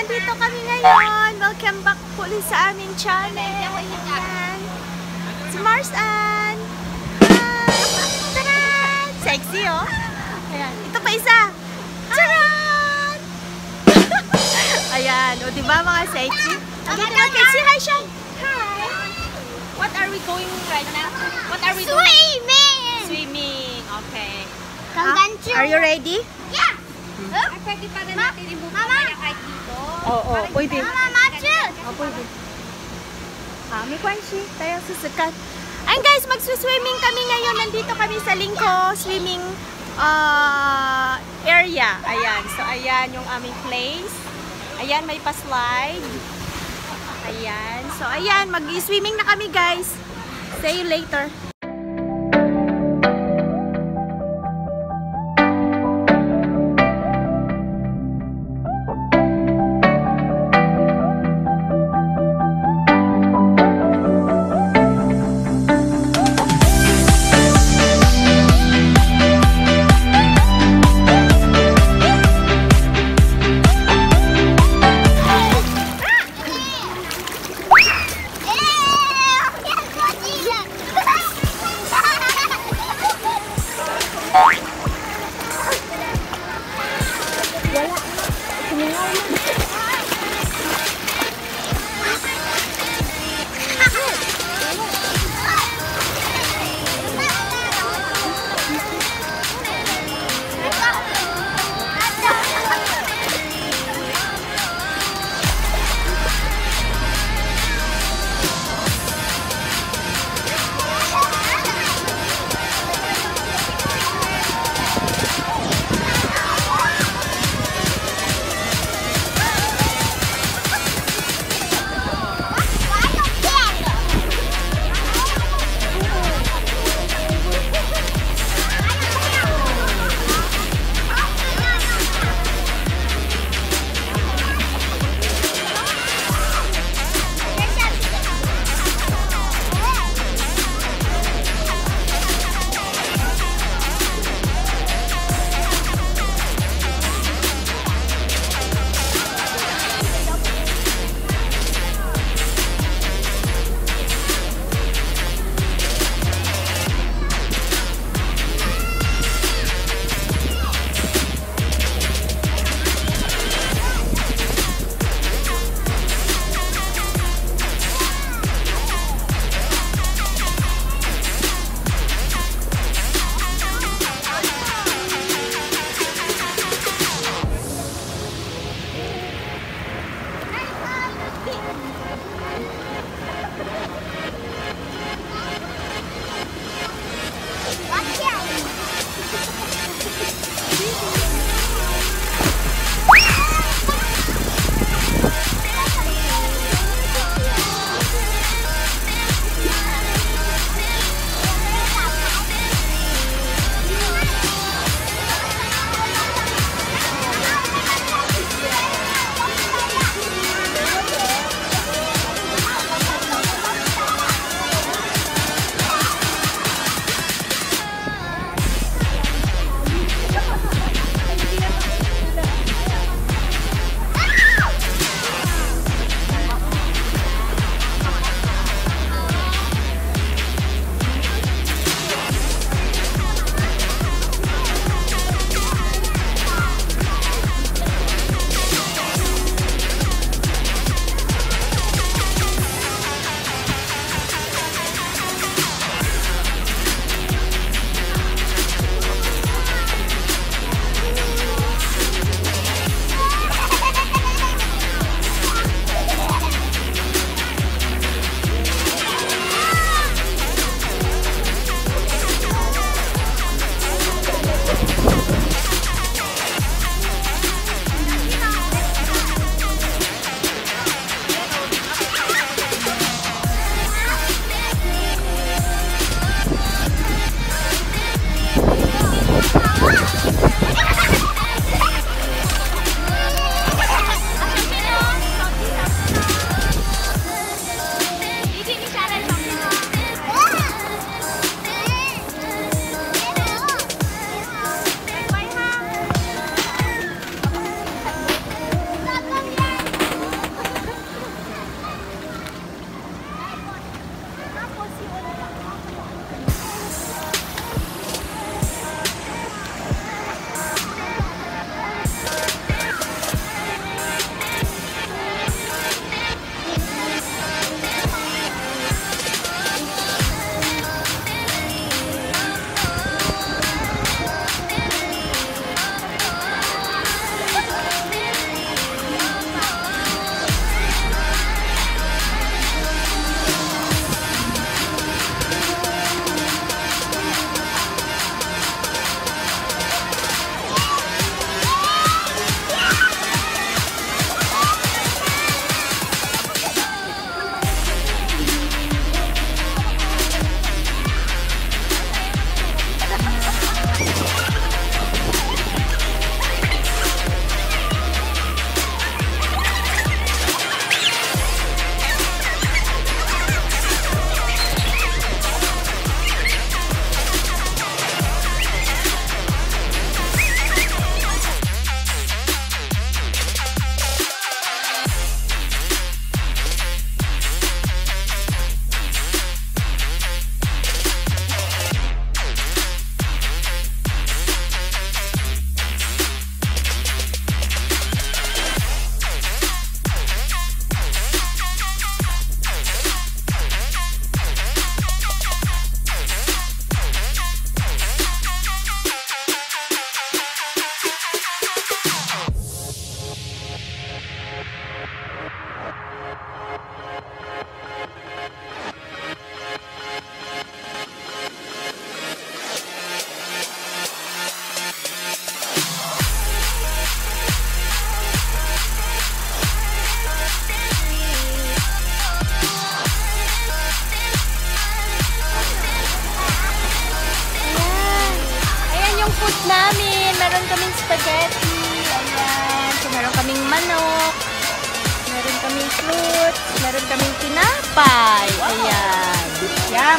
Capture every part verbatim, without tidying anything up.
nandito kami ngayon. Welcome back ulit sa aming channel. Ayan. Si Marzies and Taran! Sexy, oh. Ayan. Ito pa isa. Taran! Ayan. O, diba mga sexy? Nandito mga kids. Say hi, Shai. Hi. What are we going right now? What are we doing? Swimming! Swimming. Okay. Huh? Are you ready? Yeah! Hmm. Huh? Ay, pwede pa rin natin i-move kaya kahit dito. Oo, oh, oh, pwede. Mama, Matthew! Oh, pwede. Ah, may kwanshi. Tayo susukat. Ayun guys, mag-swimming kami ngayon. Nandito kami sa Lingko swimming uh, area. Ayan. So, ayan yung aming place. Ayan, may pa-slide. Ayan. So, ayan. Mag-swimming na kami guys. See you later. spaghetti. Ayan. So, meron kaming manok. Meron kaming fruits. Meron kaming tinapay. Ayan. Yum.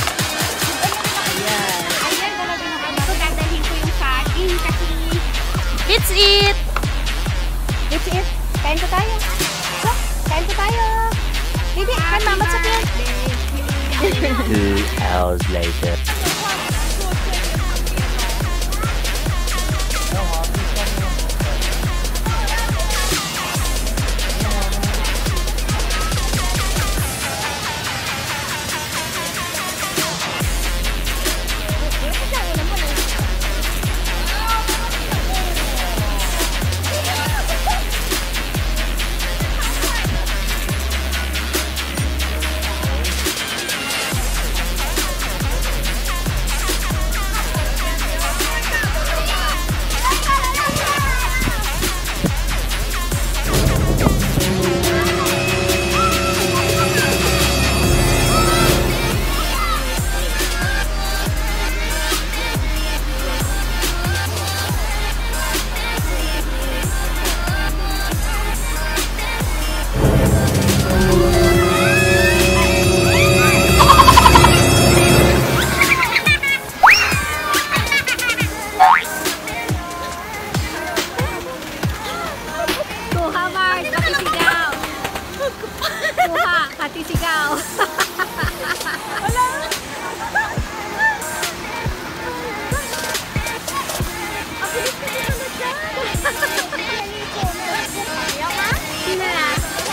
Ayan. Ayan, talaga naman ako. Dadalhin ko yung saging kasi... Let's eat! Let's eat. Kain po tayo. So, kain po tayo. Bibi, kan mama sa piyan. Two hours later. Kuha, Mars! Patisigaw! Kuha! Patisigaw! Wala. Sino na?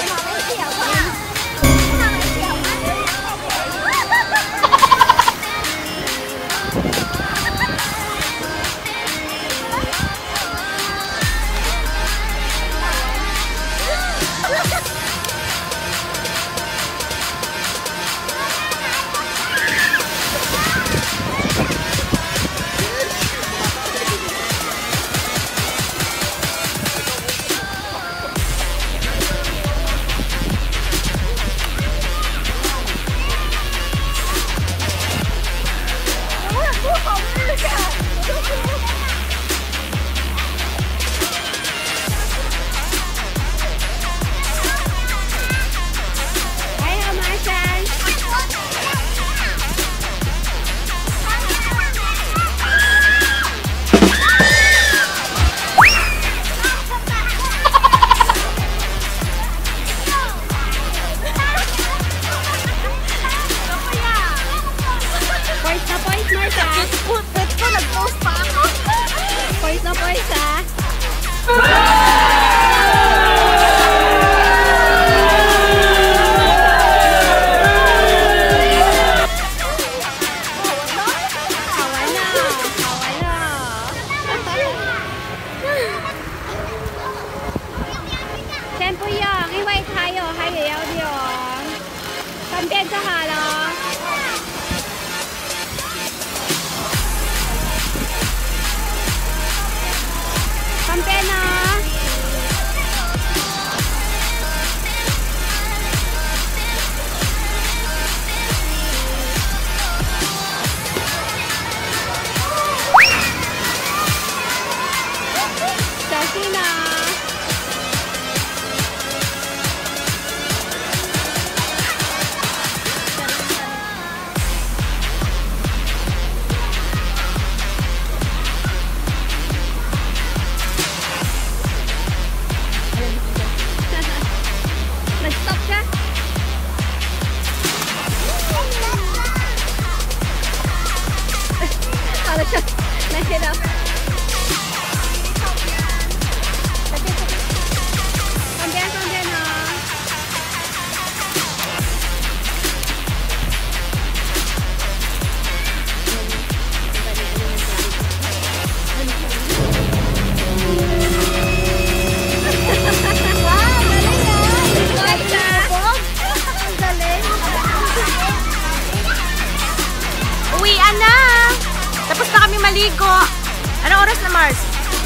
maligo. Anong oras na, Mars?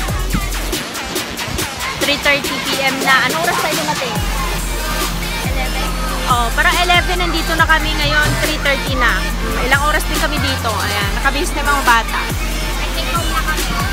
three thirty p m na. Anong oras tayo dumating? eleven. Oh, parang eleven nandito na kami ngayon. three thirty na. Ilang oras din kami dito. Ayan, nakabihis na yung mga bata. I think home na kami.